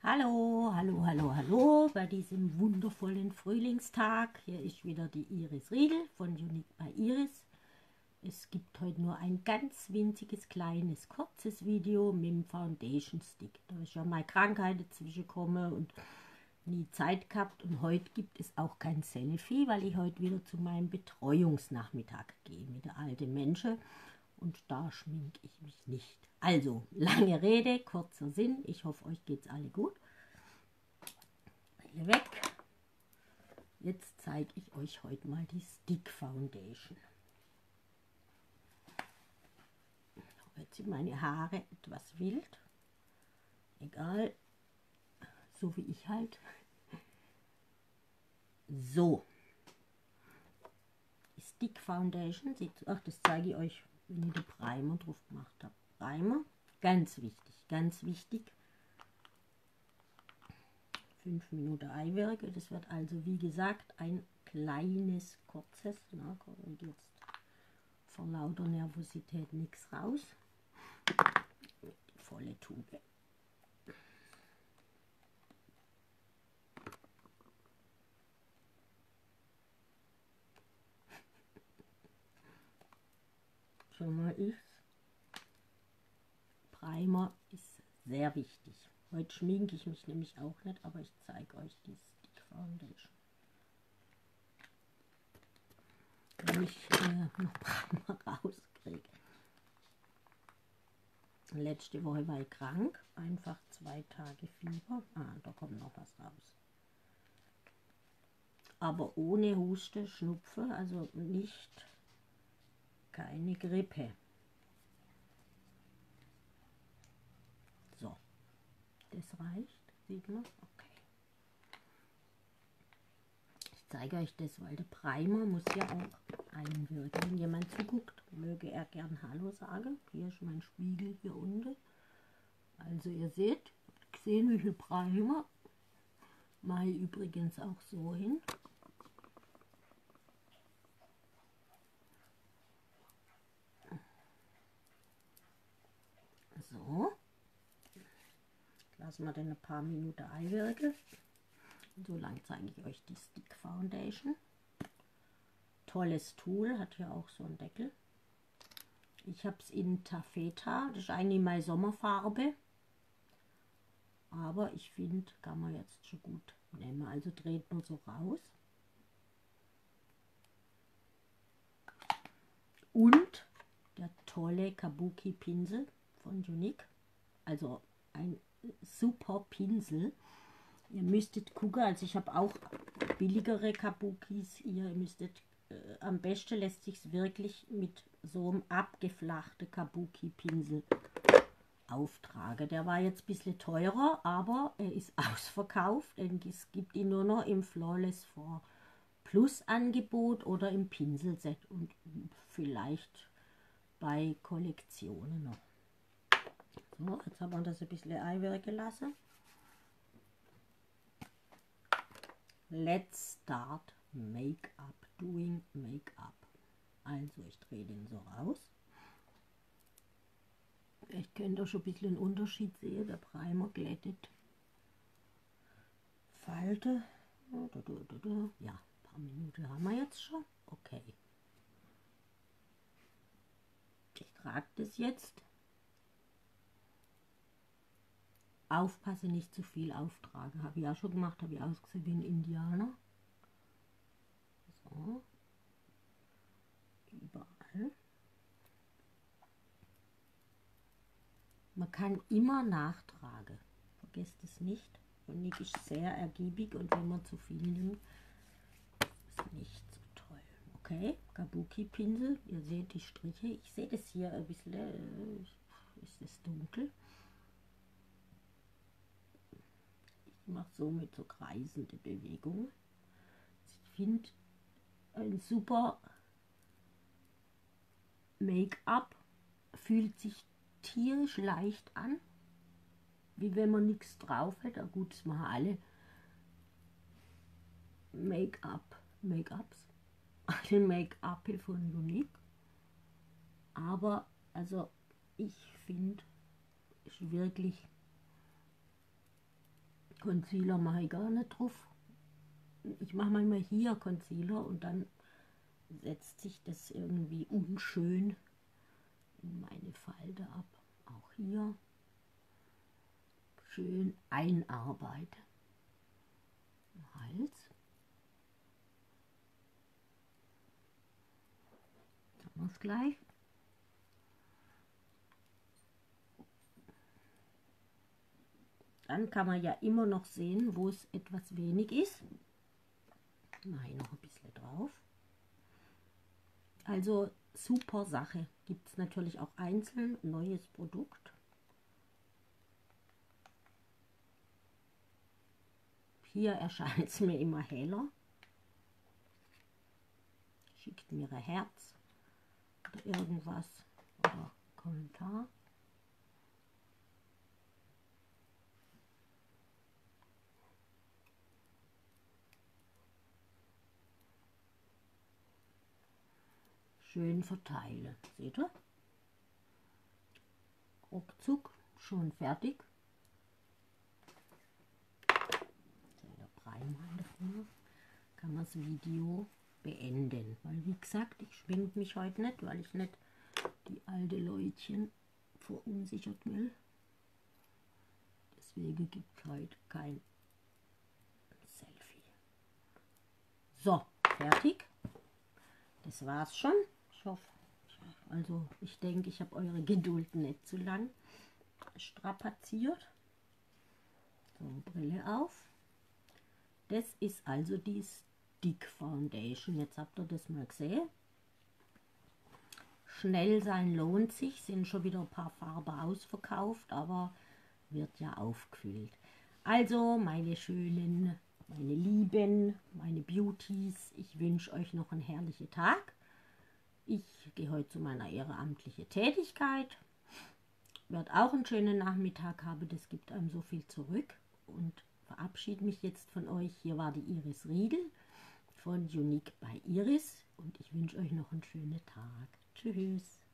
Hallo, hallo, hallo, hallo bei diesem wundervollen Frühlingstag. Hier ist wieder die Iris Riedel von Unique by Iris. Es gibt heute nur ein ganz winziges, kleines, kurzes Video mit dem Foundation Stick. Da ist ja meine Krankheit dazwischen gekommen und nie Zeit gehabt. Und heute gibt es auch kein Selfie, weil ich heute wieder zu meinem Betreuungsnachmittag gehe mit der alten Menschen. Und da schminke ich mich nicht. Also, lange Rede, kurzer Sinn. Ich hoffe, euch geht es alle gut. Hier weg. Jetzt zeige ich euch heute mal die Stick Foundation. Jetzt sind meine Haare etwas wild. Egal, so wie ich halt. So. Die Stick Foundation sieht, ach, das zeige ich euch, wenn ich den Primer drauf gemacht habe. Primer, ganz wichtig, ganz wichtig. 5 Minuten Eiwirke. Das wird also, wie gesagt, ein kleines, kurzes. Na, kommt jetzt vor lauter Nervosität nichts raus. Die volle Tube. Schon mal ist. Primer ist sehr wichtig. Heute schminke ich mich nämlich auch nicht, aber ich zeige euch die Stick Foundation. Wenn ich noch Primer rauskriege. Letzte Woche war ich krank, einfach 2 Tage Fieber. Ah, da kommt noch was raus. Aber ohne Huste, Schnupfen, also nicht, keine Grippe. So, das reicht, sieht man. Okay. Ich zeige euch das, weil der Primer muss ja auch einwirken. Wenn jemand zuguckt, möge er gern Hallo sagen. Hier ist mein Spiegel hier unten. Also ihr seht, gesehen wie viel Primer. Mache ich übrigens auch so hin. So. Lassen wir den ein paar Minuten einwirken. So lang zeige ich euch die Stick Foundation. Tolles Tool, hat hier auch so einen Deckel. Ich habe es in Taffeta, das ist eigentlich meine Sommerfarbe. Aber ich finde, kann man jetzt schon gut nehmen. Also dreht man so raus. Und der tolle Kabuki Pinsel von Unique. Also ein super Pinsel. Ihr müsstet gucken, also ich habe auch billigere Kabukis. Ihr müsstet, am besten lässt sich es wirklich mit so einem abgeflachten Kabuki-Pinsel auftragen. Der war jetzt ein bisschen teurer, aber er ist ausverkauft. Es gibt ihn nur noch im Flawless 4 Plus Angebot oder im Pinselset und vielleicht bei Kollektionen noch. So, jetzt haben wir das ein bisschen einwirken lassen. Let's start Make-up, doing Make-up. Also ich drehe den so raus. Ich könnt auch schon ein bisschen einen Unterschied sehen. Der Primer glättet. Falte. Ja, ein paar Minuten haben wir jetzt schon. Okay. Ich trage das jetzt. Aufpasse, nicht zu viel auftragen. Habe ich auch schon gemacht, habe ich ausgesehen wie ein Indianer. So. Überall. Man kann immer nachtragen. Vergesst es nicht. Unique ist sehr ergiebig und wenn man zu viel nimmt, ist es nicht so toll. Okay, Kabuki Pinsel. Ihr seht die Striche. Ich sehe das hier ein bisschen. Ist es dunkel? Ich mache so mit so kreisende Bewegungen. Ich finde ein super Make-up. Fühlt sich tierisch leicht an. Wie wenn man nichts drauf hat. Gut, das machen alle Make-ups. Alle Make-up von Unique. Aber also ich finde es wirklich Concealer mache ich gar nicht drauf. Ich mache manchmal hier Concealer und dann setzt sich das irgendwie unschön in meine Falte ab. Auch hier schön einarbeiten. Hals. Jetzt haben wir es gleich. Dann kann man ja immer noch sehen, wo es etwas wenig ist. Mache ich noch ein bisschen drauf. Also super Sache. Gibt es natürlich auch einzeln, neues Produkt. Hier erscheint es mir immer heller. Schickt mir ein Herz oder irgendwas oder Kommentar. Schön verteilen. Seht ihr? Ruckzuck, schon fertig. Der Primer davon. Kann man das Video beenden. Weil wie gesagt, ich schminke mich heute nicht, weil ich nicht die alte Leutchen verunsichert will. Deswegen gibt es heute kein Selfie. So, fertig. Das war's schon. Ich hoffe, also ich denke, ich habe eure Geduld nicht zu lang strapaziert. So, Brille auf. Das ist also die Stick Foundation. Jetzt habt ihr das mal gesehen. Schnell sein lohnt sich. Sind schon wieder ein paar Farben ausverkauft, aber wird ja aufgefüllt. Also meine Schönen, meine Lieben, meine Beauties, ich wünsche euch noch einen herrlichen Tag. Ich gehe heute zu meiner ehrenamtlichen Tätigkeit. Werde auch einen schönen Nachmittag haben, das gibt einem so viel zurück. Und verabschiede mich jetzt von euch. Hier war die Iris Riedel von Unique by Iris. Und ich wünsche euch noch einen schönen Tag. Tschüss.